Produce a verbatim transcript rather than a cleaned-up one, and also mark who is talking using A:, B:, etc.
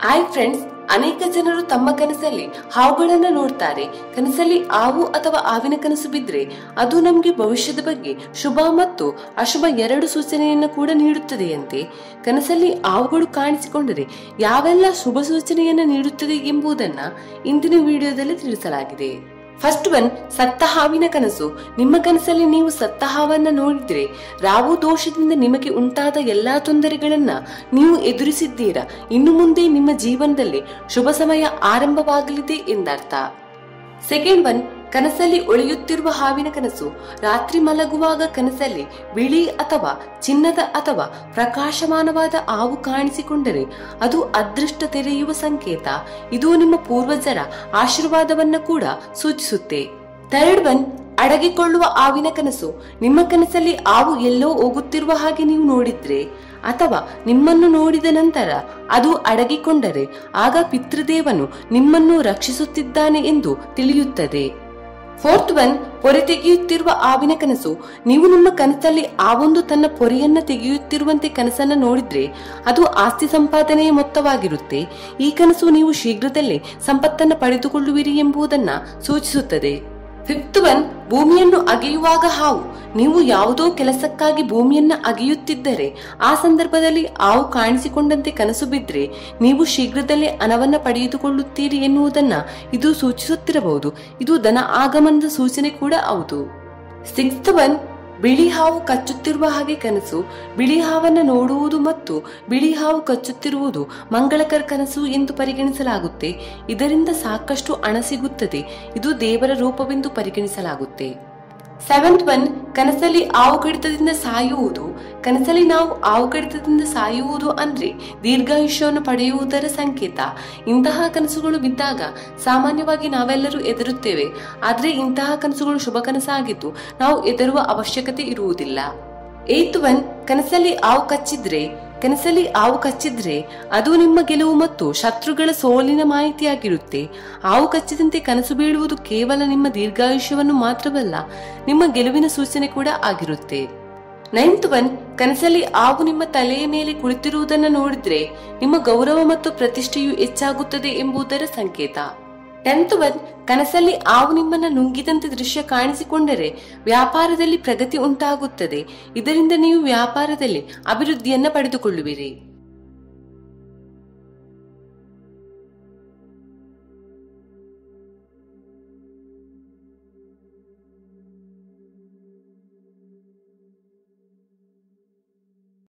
A: Hi friends, ಅನೇಕ ಜನರು ತಮ್ಮ ಕನಸಲ್ಲಿ ಹಾವುಗಳನ್ನ ನೋಡ್ತಾರೆ. ಕನಸಲ್ಲಿ ಹಾವು ಅಥವಾ ಹಾವಿನ ಕನಸು ಬಿದ್ರೆ ಅದು ನಮ್ಗೆ ಭವಿಷ್ಯದ ಬಗ್ಗೆ ಶುಭ ಮತ್ತು ಅಶುಭ ಎರಡು ಸೂಚನೆಯನ್ನ ಕೂಡ ನೀಡುತ್ತದೆಯಂತೆ. ಕನಸಲ್ಲಿ ಹಾವುಗಳು ಕಾಣಿಸಿಕೊಂಡರೆ ಯಾವೆಲ್ಲ ಶುಭ ಸೂಚನೆಯನ್ನ ನೀಡುತ್ತದೆ ಎಂಬುದನ್ನ ಇಂದಿನ ವಿಡಿಯೋದಲ್ಲಿ ತಿಳಿಸಲಾಗಿದೆ. ಫಸ್ಟ್ ಒನ್, ಸತ್ತ ಹಾವಿನ ಕನಸು. ನಿಮ್ಮ ಕನಸಲ್ಲಿ ನೀವು ಸತ್ತ ಹಾವನ್ನ ನೋಡಿದ್ರೆ ರಾಹು ದೋಷದಿಂದ ನಿಮಗೆ ಉಂಟಾದ ಎಲ್ಲಾ ತೊಂದರೆಗಳನ್ನ ನೀವು ಎದುರಿಸಿದ್ದೀರಾ. ಇನ್ನು ಮುಂದೆ ನಿಮ್ಮ ಜೀವನದಲ್ಲಿ ಶುಭ ಸಮಯ ಆರಂಭವಾಗಲಿದೆ ಎಂದರ್ಥ. ಸೆಕೆಂಡ್ ಒನ್, ಕನಸಲ್ಲಿ ಒಳೆಯುತ್ತಿರುವ ಹಾವಿನ ಕನಸು. ರಾತ್ರಿ ಮಲಗುವಾಗ ಕನಸಲ್ಲಿ ಬಿಳಿ ಅಥವಾ ಚಿನ್ನದ ಅಥವಾ ಪ್ರಕಾಶಮಾನವಾದ ಹಾವು ಕಾಣಿಸಿಕೊಂಡರೆ ಅದು ಅದೃಷ್ಟ ತೆರೆಯುವ ಸಂಕೇತ. ಇದು ನಿಮ್ಮ ಪೂರ್ವಜರ ಆಶೀರ್ವಾದವನ್ನ ಕೂಡ ಸೂಚಿಸುತ್ತೆ. ಥರ್ಡ್ ಒನ್, ಅಡಗಿಕೊಳ್ಳುವ ಹಾವಿನ ಕನಸು. ನಿಮ್ಮ ಕನಸಲ್ಲಿ ಹಾವು ಎಲ್ಲೋ ಹೋಗುತ್ತಿರುವ ಹಾಗೆ ನೀವು ನೋಡಿದ್ರೆ ಅಥವಾ ನಿಮ್ಮನ್ನು ನೋಡಿದ ನಂತರ ಅದು ಅಡಗಿಕೊಂಡರೆ ಆಗ ಪಿತೃದೇವನು ನಿಮ್ಮನ್ನು ರಕ್ಷಿಸುತ್ತಿದ್ದಾನೆ ಎಂದು ತಿಳಿಯುತ್ತದೆ. ಫೋರ್ತ್ ಒನ್, ಪೊರೆ ತೆಗೆಯುತ್ತಿರುವ ಹಾವಿನ ಕನಸು. ನೀವು ನಿಮ್ಮ ಕನಸಲ್ಲಿ ಹಾವೊಂದು ತನ್ನ ಪೊರೆಯನ್ನ ತೆಗೆಯುತ್ತಿರುವಂತೆ ಕನಸನ್ನ ನೋಡಿದ್ರೆ ಅದು ಆಸ್ತಿ ಸಂಪಾದನೆಯ ಮೊತ್ತವಾಗಿರುತ್ತೆ. ಈ ಕನಸು ನೀವು ಶೀಘ್ರದಲ್ಲೇ ಸಂಪತ್ತನ್ನ ಪಡೆದುಕೊಳ್ಳುವಿರಿ ಎಂಬುದನ್ನ ಸೂಚಿಸುತ್ತದೆ. ಫಿಫ್ತ್ ಒನ್, ಭೂಮಿಯನ್ನು ಅಗೆಯುವಾಗ ಹಾವು. ನೀವು ಯಾವುದೋ ಕೆಲಸಕ್ಕಾಗಿ ಭೂಮಿಯನ್ನ ಅಗೆಯುತ್ತಿದ್ದರೆ ಆ ಸಂದರ್ಭದಲ್ಲಿ ಹಾವು ಕಾಣಿಸಿಕೊಂಡಂತೆ ಕನಸು ಬಿದ್ರೆ ನೀವು ಶೀಘ್ರದಲ್ಲೇ ಹಣವನ್ನ ಪಡೆದುಕೊಳ್ಳುತ್ತೀರಿ ಎನ್ನುವುದನ್ನ ಇದು ಸೂಚಿಸುತ್ತಿರಬಹುದು. ಇದು ಧನ ಆಗಮನದ ಸೂಚನೆ ಕೂಡ ಹೌದು. ಸಿಕ್ಸ್ತ್ ಒನ್, ಬಿಳಿ ಹಾವು ಕಚ್ಚುತ್ತಿರುವ ಹಾಗೆ ಕನಸು. ಬಿಳಿ ಹಾವನ್ನ ನೋಡುವುದು ಮತ್ತು ಬಿಳಿ ಹಾವು ಕಚ್ಚುತ್ತಿರುವುದು ಮಂಗಳಕರ ಕನಸು ಎಂದು ಪರಿಗಣಿಸಲಾಗುತ್ತೆ. ಇದರಿಂದ ಸಾಕಷ್ಟು ಹಣ ಸಿಗುತ್ತದೆ. ಇದು ದೇವರ ರೂಪವೆಂದು ಪರಿಗಣಿಸಲಾಗುತ್ತೆ. ಸೆವೆಂತ್ ಒನ್, ಕನಸಲ್ಲಿ ಹಾವು ಕಡಿತದಿಂದ ಸಾಯುವುದು. ಕನಸಲ್ಲಿ ನಾವು ಹಾವು ಕಡಿತದಿಂದ ಸಾಯುವುದು ಅಂದ್ರೆ ದೀರ್ಘಾಯುಷ್ಯವನ್ನು ಪಡೆಯುವುದರ ಸಂಕೇತ. ಇಂತಹ ಕನಸುಗಳು ಬಿದ್ದಾಗ ಸಾಮಾನ್ಯವಾಗಿ ನಾವೆಲ್ಲರೂ ಹೆದರುತ್ತೇವೆ. ಆದ್ರೆ ಇಂತಹ ಕನಸುಗಳು ಶುಭ ಕನಸಾಗಿದ್ದು ನಾವು ಹೆದರುವ ಅವಶ್ಯಕತೆ ಇರುವುದಿಲ್ಲ. ಏತ್ ಒನ್, ಕನಸಲ್ಲಿ ಹಾವು ಕಚ್ಚಿದ್ರೆ ಕನಸಲ್ಲಿ ಹಾವು ಕಚ್ಚಿದ್ರೆ ಅದು ನಿಮ್ಮ ಗೆಲುವು ಮತ್ತು ಶತ್ರುಗಳ ಸೋಲಿನ ಮಾಹಿತಿಯಾಗಿರುತ್ತೆ. ಹಾವು ಕಚ್ಚಿದಂತೆ ಕನಸು ಬೀಳುವುದು ಕೇವಲ ನಿಮ್ಮ ದೀರ್ಘಾಯುಷ್ಯವನ್ನು ಮಾತ್ರವಲ್ಲ, ನಿಮ್ಮ ಗೆಲುವಿನ ಸೂಚನೆ ಕೂಡ ಆಗಿರುತ್ತೆ. ನೈನ್ತ್ ಒನ್, ಕನಸಲ್ಲಿ ಹಾವು ನಿಮ್ಮ ತಲೆಯ ಮೇಲೆ ಕುಳಿತಿರುವುದನ್ನು ನೋಡಿದ್ರೆ ನಿಮ್ಮ ಗೌರವ ಮತ್ತು ಪ್ರತಿಷ್ಠೆಯು ಹೆಚ್ಚಾಗುತ್ತದೆ ಎಂಬುದರ ಸಂಕೇತ. ಟೆಂತ್ ಒನ್, ಕನಸಲ್ಲಿ ಹಾವು ನಿಮ್ಮನ್ನ ನುಂಗಿದಂತೆ ದೃಶ್ಯ ಕಾಣಿಸಿಕೊಂಡರೆ ವ್ಯಾಪಾರದಲ್ಲಿ ಪ್ರಗತಿ ಉಂಟಾಗುತ್ತದೆ. ಇದರಿಂದ ನೀವು ವ್ಯಾಪಾರದಲ್ಲಿ ಅಭಿವೃದ್ಧಿಯನ್ನ ಪಡೆದುಕೊಳ್ಳುವಿರಿ.